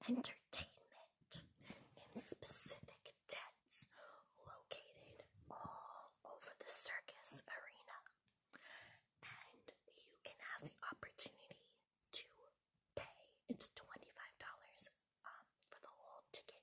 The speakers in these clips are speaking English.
entertainment in specific tents located all over the circus arena. And you can have the opportunity to pay. It's $25 for the whole ticket.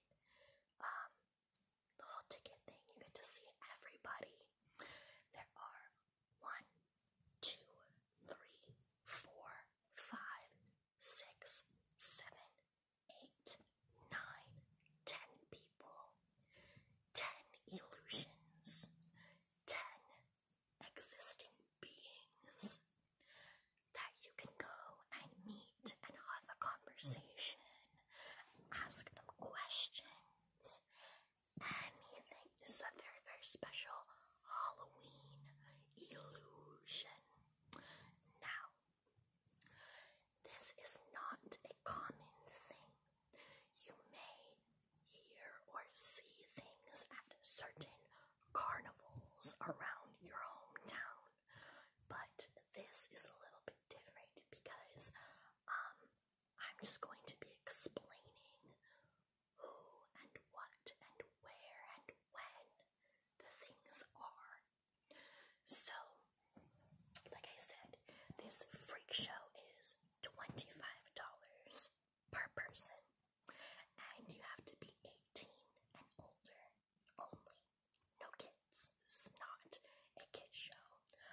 The whole ticket thing. You get to see everybody. There are 1, 2, 3, 4, 5, 6, 7, 8, 9, 10 people, 10 illusions, 10 existing beings that you can go and meet and have a conversation, ask them questions, anything. This is a very, very special Halloween illusion. Now, this is not a common thing. You may hear or see things at certain carnivals around your hometown, but this is a little bit different because I'm just going to be explaining who and what and where and when the things are. So, like I said, this freak show is $25 per person, and you have to be 18 and older only. No kids. This is not a kid show.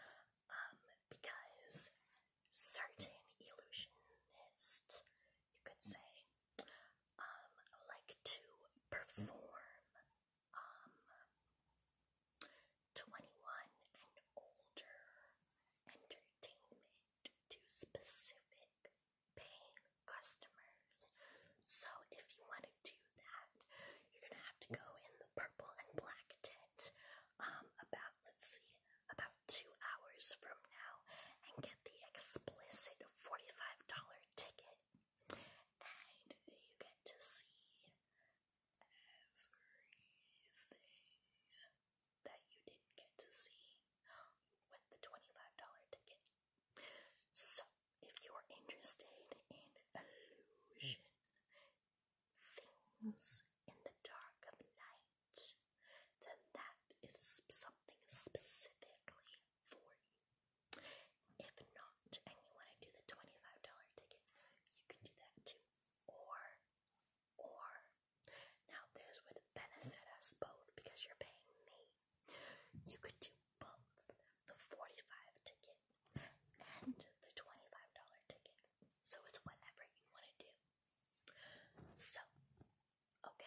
Because certain illusionists, you could say, like to perform 21 and older entertainment to specific paying customers. So if you want to do that, you're gonna have to go in the purple and black tent about 2 hours from now and get the explicit $45 ticket, and you get to see everything that you didn't get to see with the $25 ticket. So, if you're interested in illusion, things in the dark of night, then that is something specifically for you. If not, and you want to do the $25 ticket, you can do that too. Or, now this would benefit us both because you're paying me. You could do both the $45 ticket and the $25 ticket. So it's whatever you want to do. So, okay.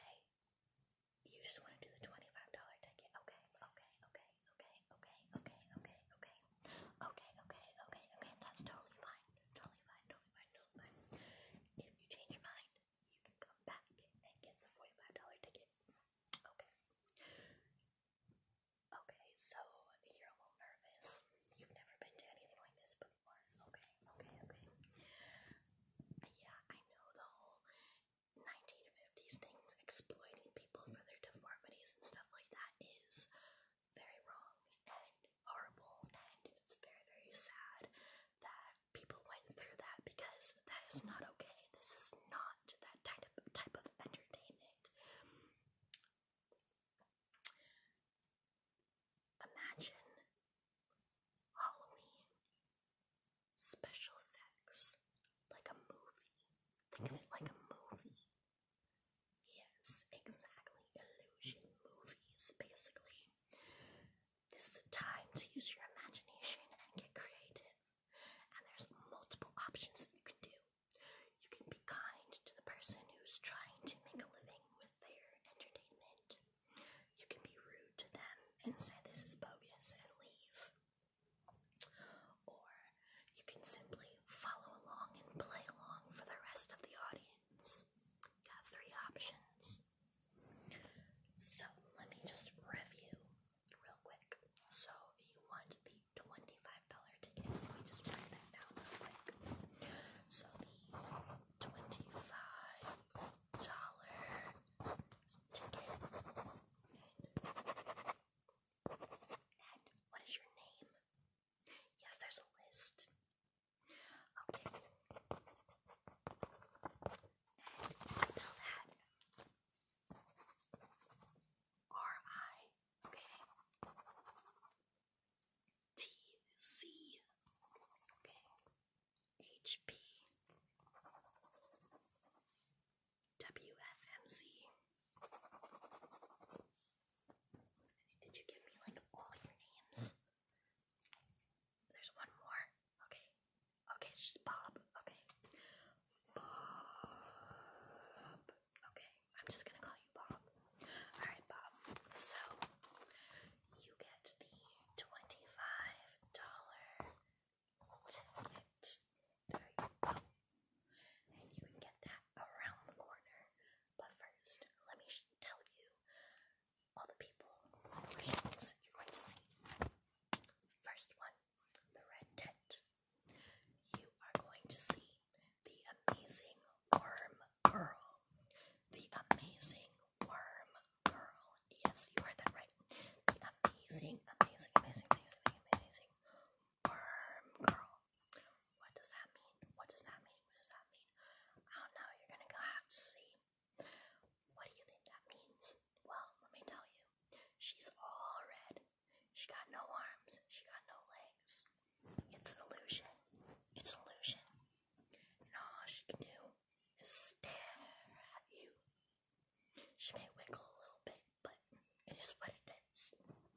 She may wiggle a little bit, but it is what it is.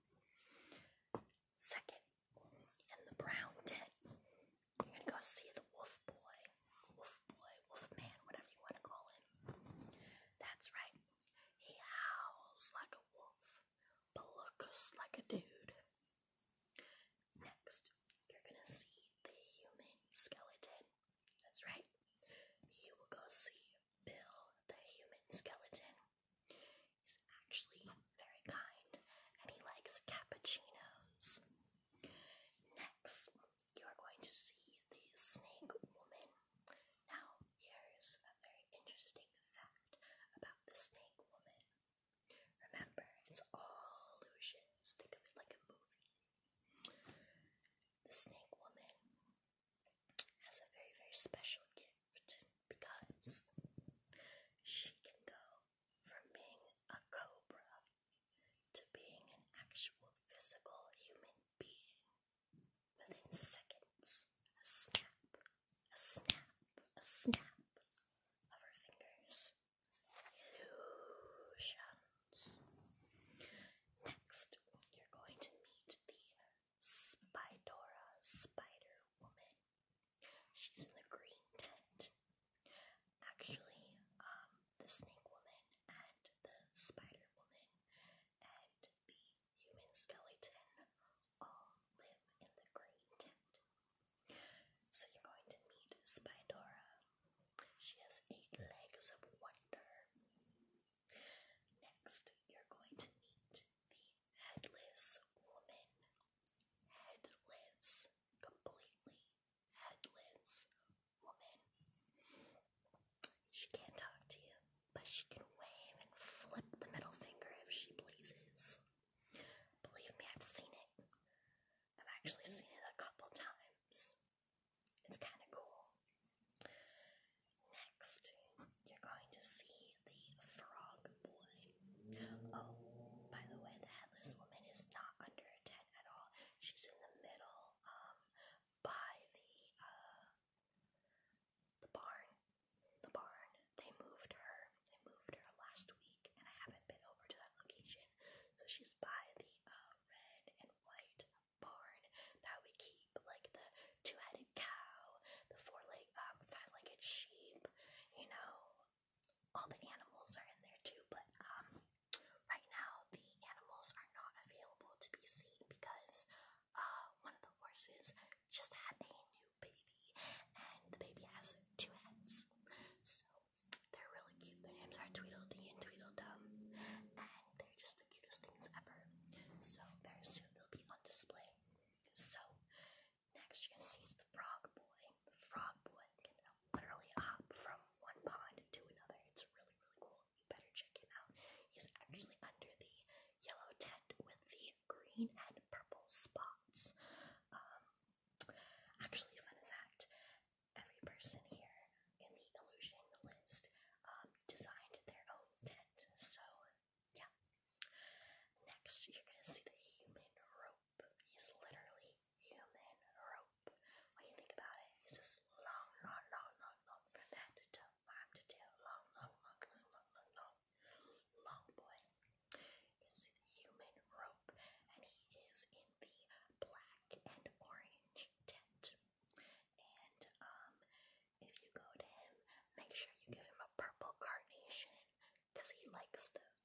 Second, in the brown tent, you're gonna go see the wolf boy, wolf man, whatever you want to call him. That's right. He howls like a wolf, but looks like a dude. Next, you're gonna see the human skeleton. That's right. You will go see Bill, the human skeleton. He's actually very kind, and he likes cappuccinos. Next, you are going to see the snake woman. Now, here's a very interesting fact about the snake woman. Remember, it's all illusions. Think of it like a movie. The snake woman has a very, very special gift because she can go from being a cobra to being an actual physical human being within seconds. A snap, a snap, a snap of her fingers. Illusions. Next, you're going to meet the Spider Woman. She's in the green tent. Actually, the snake woman and the spider woman and the human skeleton all live in the green tent. So you're going to meet Spidora. She has 8 legs of wonder. Next, you're going to meet the headless woman. Headless. Completely headless woman. She can't talk to you, but she can wave and flip the middle finger if she pleases. Believe me, I've seen it. I've actually seen it a couple times. It's kind of cool. Next, you're going to see the frog boy. Oh, by the way, the headless woman is not under a tent at all. She's in the middle, by the barn. The barn. They moved her last week, and I haven't been over to that location. So she's by the red and white barn that we keep, like the 2-headed cow, the 5-legged sheep. You know, all the animals are in there too. But right now the animals are not available to be seen because one of the horses just had a new baby, and the baby has 2 heads. So they're really cute. Their names are Tweedledee and Tweedledum, and they're just the cutest things ever. So very soon they'll be on display. So next you're gonna see is the frog boy. The frog boy can literally hop from one pond to another. It's really, really cool. You better check him out. He's actually under the yellow tent with the green and purple spots. Actually, fun fact, every person here in the illusion list designed their own tent. So, yeah. Next, you're going to see the human rope. He's literally human rope. When you think about it, he's just long, from head to toe, arm to tail, long boy. You can see the human rope, and he is in the black and orange tent. And if you go to him, make sure you give him a purple carnation because he likes those.